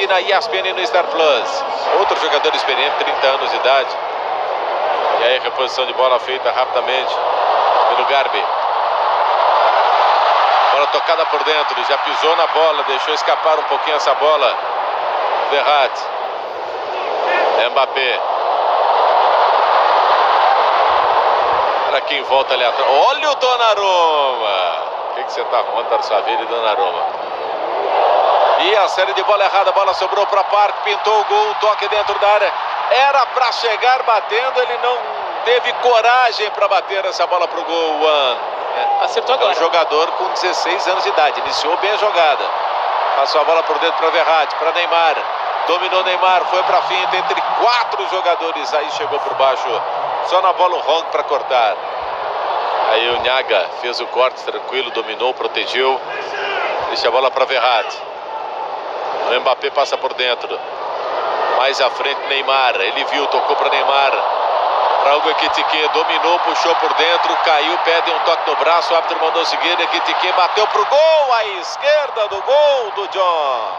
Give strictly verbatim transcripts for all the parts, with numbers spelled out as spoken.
aqui na E S P N e no Star Plus. Outro jogador experiente, trinta anos de idade. E aí, reposição de bola feita rapidamente pelo Garbi. Bola tocada por dentro, já pisou na bola, deixou escapar um pouquinho essa bola. Verratti. Mbappé. Olha quem volta ali atrás. Olha o Donnarumma. O que, que você está arrumando para sua vida, Donnarumma? E a série de bola errada. A bola sobrou para Park. Pintou o gol. Toque dentro da área. Era para chegar batendo. Ele não teve coragem para bater essa bola para o gol. One. É, acertou agora. É um jogador com dezesseis anos de idade. Iniciou bem a jogada. Passou a bola por dentro para Verratti. Para Neymar. Dominou Neymar. Foi para a finta entre quatro jogadores. Aí chegou por baixo. Só na bola o Hong para cortar. Aí o Nhaga fez o corte tranquilo, dominou, protegeu. Deixa a bola para Verratti. O Mbappé passa por dentro. Mais à frente Neymar. Ele viu, tocou para Neymar. Para Hugo Ekitike, dominou, puxou por dentro, caiu, pede um toque no braço. O árbitro mandou seguir. Ekitike bateu pro gol. À esquerda do gol do John.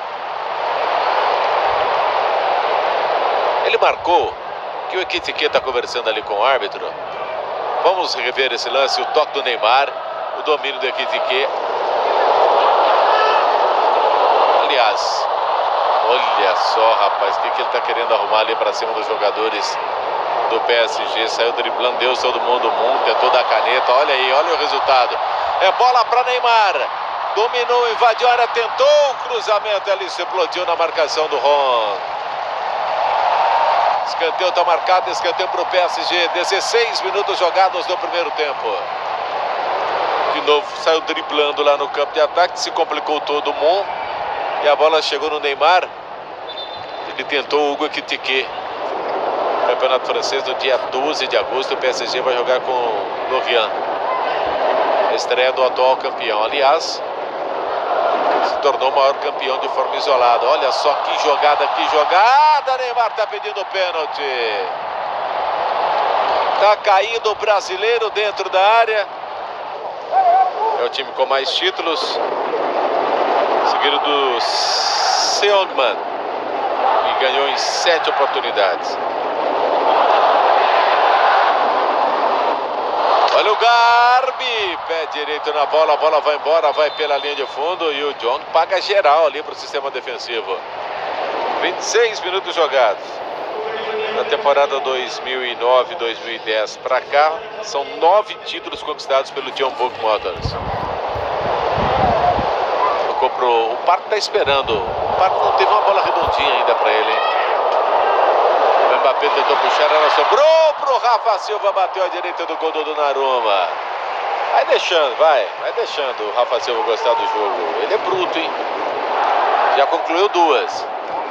Ele marcou que o Ekitike está conversando ali com o árbitro. Vamos rever esse lance, o toque do Neymar, o domínio do Ekitike. Aliás, olha só, rapaz, o que, que ele está querendo arrumar ali para cima dos jogadores do P S G. Saiu driblando, deu todo mundo, mundo, tentou dar caneta. Olha aí, olha o resultado. É bola para Neymar. Dominou, invadiu a área, tentou o cruzamento ali, se explodiu na marcação do Ron. Escanteio está marcado, escanteio para o P S G. dezesseis minutos jogados no primeiro tempo. De novo, saiu driblando lá no campo de ataque, se complicou todo mundo. E a bola chegou no Neymar. Ele tentou o Hugo Ekitike. Campeonato francês no dia doze de agosto. O P S G vai jogar com o Lorient. A estreia do atual campeão. Aliás, se tornou o maior campeão de forma isolada. Olha só que jogada, que jogada. Neymar está pedindo pênalti. Está caindo o brasileiro dentro da área. É o time com mais títulos. Seguido do Seongman, que ganhou em sete oportunidades. Olha o Garbi, pé direito na bola, a bola vai embora, vai pela linha de fundo e o John paga geral ali para o sistema defensivo. vinte e seis minutos jogados. Na temporada dois mil e nove, dois mil e dez para cá, são nove títulos conquistados pelo John Book Motors. Tocou pro... O Parque está esperando. O Parque não teve uma bola redondinha ainda para ele, hein? O Mbappé tentou puxar, ela sobrou pro Rafa Silva, bateu à direita do gol do Donnarumma. Vai deixando, vai, vai deixando o Rafa Silva gostar do jogo. Ele é bruto, hein? Já concluiu duas.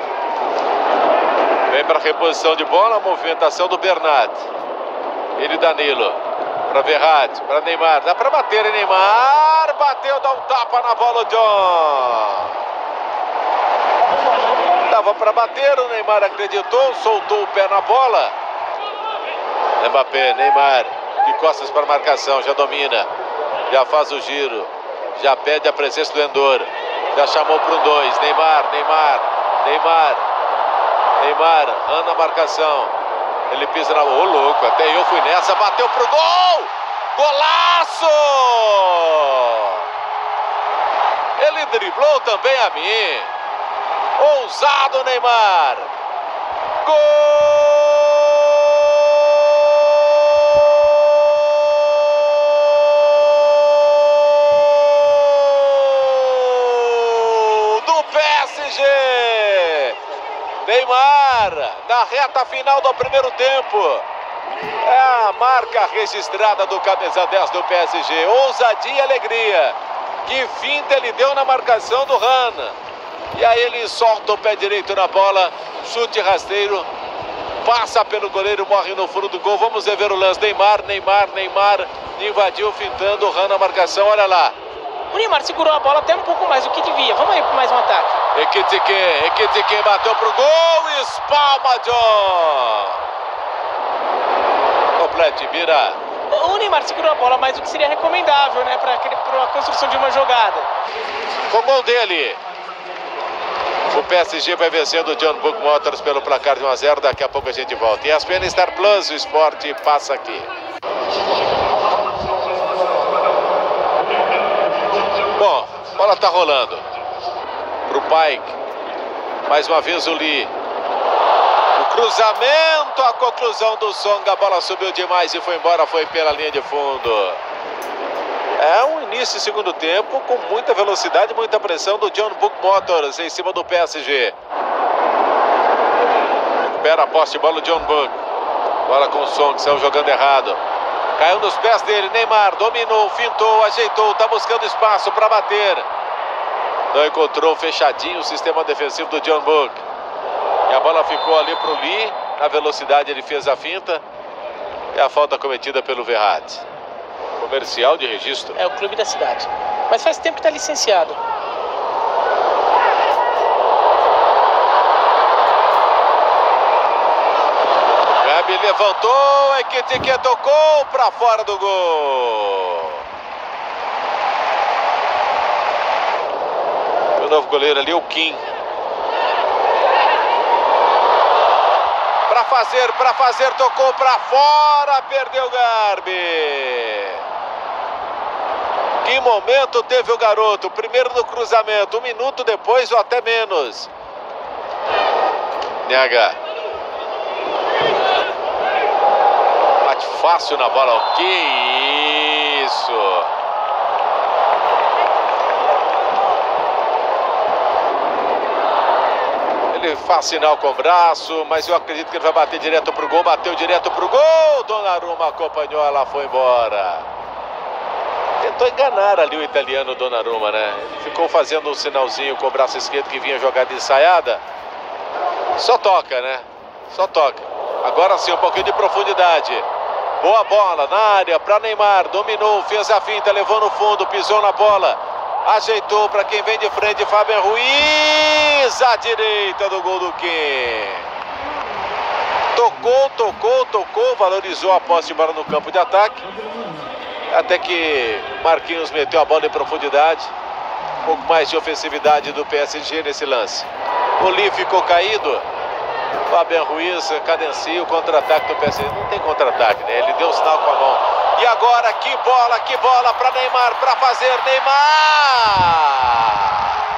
Vem para reposição de bola, a movimentação do Bernat. Ele, Danilo, para Verratti, para Neymar. Dá para bater, hein, Neymar? Bateu, dá um tapa na bola, o John. Dava para bater, o Neymar acreditou, soltou o pé na bola. Mbappé, Neymar, de costas para a marcação, já domina, já faz o giro, já pede a presença do Endor, já chamou para um dois, Neymar, Neymar, Neymar, Neymar, anda a marcação, ele pisa na... Ô, louco, até eu fui nessa, bateu pro gol! Golaço! Ele driblou também a mim. Ousado Neymar. Gol do P S G. Neymar na reta final do primeiro tempo. É a marca registrada do camisa dez do P S G. Ousadia e alegria. Que finta ele deu na marcação do Han. E aí ele solta o pé direito na bola. Chute rasteiro. Passa pelo goleiro, morre no fundo do gol. Vamos ver o lance. Neymar, Neymar, Neymar. Invadiu, fintando o Han na marcação. Olha lá. O Neymar segurou a bola até um pouco mais do que devia. Vamos aí para mais um ataque. Ekitike, Ekitike bateu pro gol. Espalma, John. Complete, Bira. O Neymar segurou a bola mais do que seria recomendável, né, para a construção de uma jogada. Com o gol dele. O P S G vai vencendo o John Book Motors pelo placar de um a zero. Daqui a pouco a gente volta. E a S P N Star Plus, o esporte passa aqui. Bom, a bola tá rolando. Pro Pike. Mais uma vez o Lee. O cruzamento, a conclusão do Song. A bola subiu demais e foi embora. Foi pela linha de fundo. É um início de segundo tempo com muita velocidade, muita pressão do John Book Motors em cima do P S G. Recupera a posse de bola o John Book. Bola com o Song, saiu jogando errado. Caiu nos pés dele, Neymar dominou, fintou, ajeitou, tá buscando espaço para bater. Não encontrou fechadinho o sistema defensivo do John Book. E a bola ficou ali pro Lee. Na velocidade ele fez a finta. E a falta cometida pelo Verratti. Comercial de registro. É o clube da cidade. Mas faz tempo que tá licenciado. Gabi levantou, Ekitike tocou para fora do gol. O novo goleiro ali, o Kim. Para fazer, para fazer, tocou para fora, perdeu o Garbi. Que momento teve o garoto? Primeiro no cruzamento, um minuto depois ou até menos. Nega. Bate fácil na bola. Que isso? Ele faz sinal com o braço, mas eu acredito que ele vai bater direto pro gol. Bateu direto pro gol. Donnarumma acompanhou, ela foi embora. Tentou enganar ali o italiano Donnarumma, né? Ele ficou fazendo um sinalzinho com o braço esquerdo que vinha jogada ensaiada. Só toca, né? Só toca. Agora sim, um pouquinho de profundidade. Boa bola na área para Neymar. Dominou, fez a finta, levou no fundo, pisou na bola. Ajeitou para quem vem de frente, Fabian Ruiz. À direita do gol do Kim. Tocou, tocou, tocou. Valorizou a posse de bola no campo de ataque. Até que Marquinhos meteu a bola em profundidade. Um pouco mais de ofensividade do P S G nesse lance. O Lee ficou caído. Fabian Ruiz cadencia o contra-ataque do P S G. Não tem contra-ataque, né? Ele deu o sinal com a mão. E agora, que bola, que bola para Neymar, para fazer Neymar!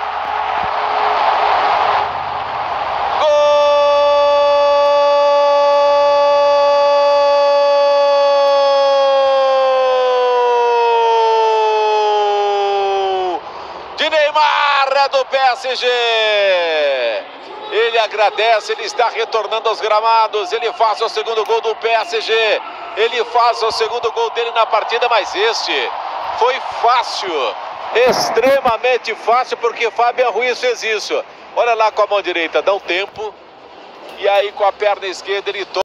Neymar do P S G. Ele agradece, ele está retornando aos gramados. Ele faz o segundo gol do P S G. Ele faz o segundo gol dele na partida, mas este foi fácil, extremamente fácil, porque Fabian Ruiz fez isso. Olha lá com a mão direita, dá um tempo. E aí com a perna esquerda ele toma.